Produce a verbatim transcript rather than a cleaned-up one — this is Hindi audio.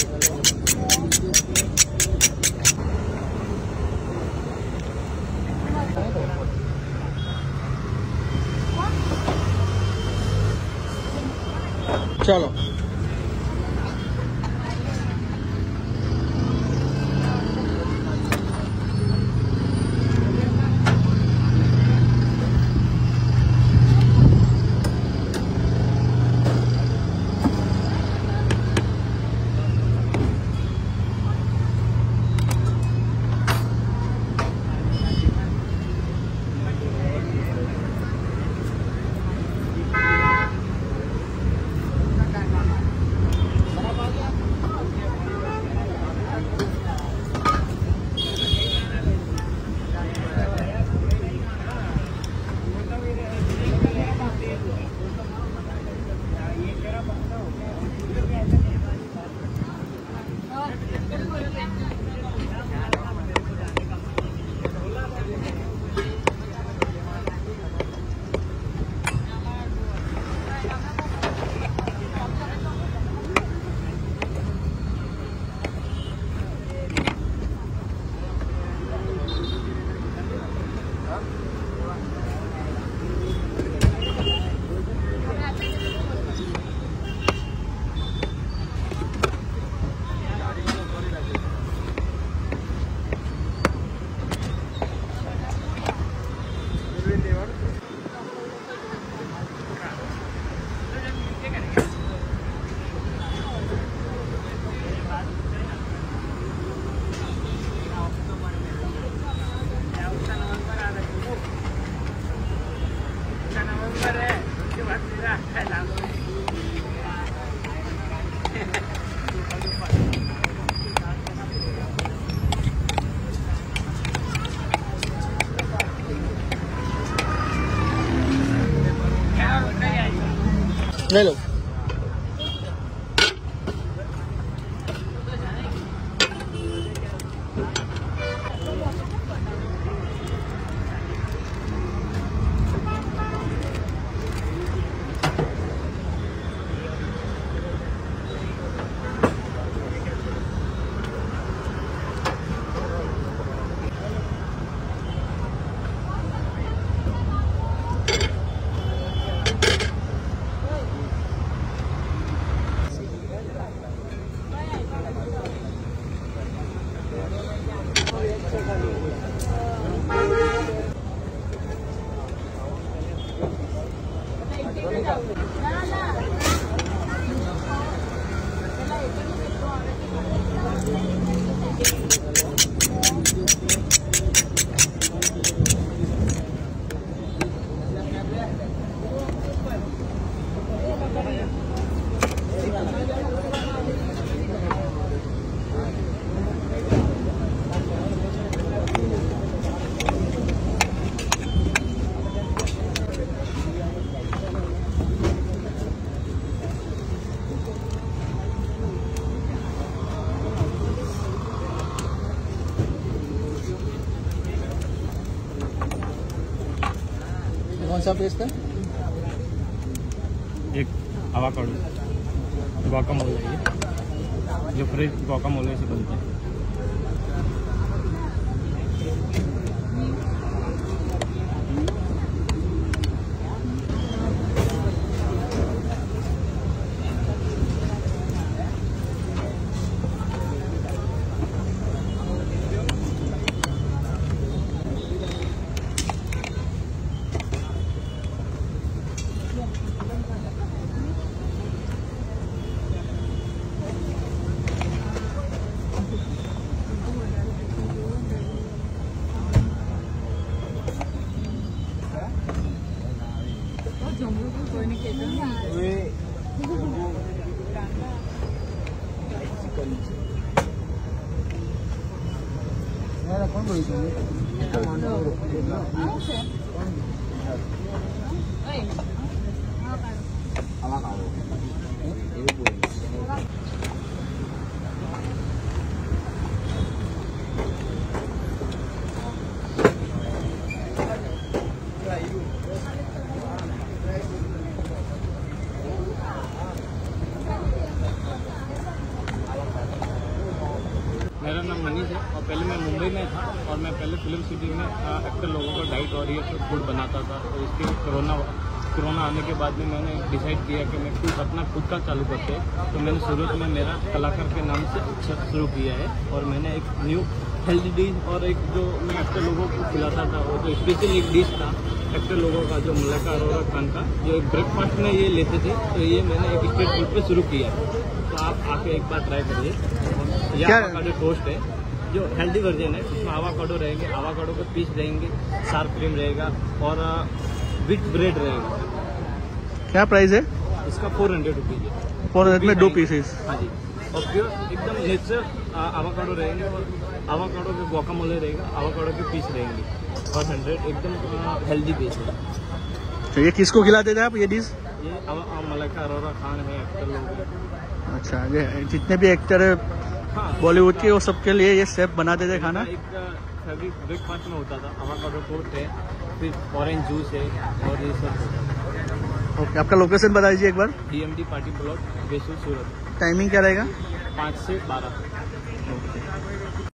चलो ले लो। कौन सा पेस्ट है? एक आवाकाडो गुआकामोले है ये, जो फ्रेश गुआकामोले से बनता है। नाम मनीष है और पहले मैं मुंबई में था और मैं पहले फिल्म सिटी में एक्टर लोगों का डाइट और ये फूड बनाता था। और इसके कोरोना कोरोना आने के बाद में मैंने डिसाइड किया कि मैं कुछ अपना खुद का चालू करते हैं। तो मैंने शुरू में मेरा कलाकार के नाम से अच्छा शुरू किया है और मैंने एक न्यू हेल्दी डिश और एक जो मैं एक्टर लोगों को खिलाता था वो जो स्पेशल एक डिश था एक्टर लोगों का जो मलाइका अरोरा खान का जो एक ब्रेकफास्ट में ये लेते थे। तो ये मैंने एक स्ट्रीट फूड पे शुरू किया है। तो आप आके एक बार ट्राई करिए। यह आवाकाडो टोस्ट है जो हेल्दी वर्जन है। इसमें आवाकाडो रहेंगे, आवाकाडो के पीस रहेंगे, शार्प क्रीम रहेगा और विथ ब्रेड रहेगा। क्या प्राइस है इसका फोर हंड्रेड रुपीज़ है। फोर हंड्रेड में दो पीसेस। हाँ जी। और प्योर एकदम नेचुरल आवाकाडो रहेंगे और आवाकाडो के गुआकामोले रहेगा, आवाकाडो के पीस रहेंगे और हंड्रेड एकदम हेल्दी पीस है। तो ये किसको खिलाते थे आप ये डिश? ये मलाइका अरोरा खान है एक्टर लोग। अच्छा, ये जितने भी एक्टर है हाँ बॉलीवुड के वो सबके लिए ये शेफ बनाते थे खाना। एक फेवरेट ब्रेकफास्ट में होता था आवाकाडो टोस्ट है, फिर ऑरेंज जूस है और ये सब। ओके, आपका लोकेशन बता दीजिए एक बार। डीएमडी पार्टी प्लॉट बेसूर सूरत। टाइमिंग क्या रहेगा? पाँच से बारह।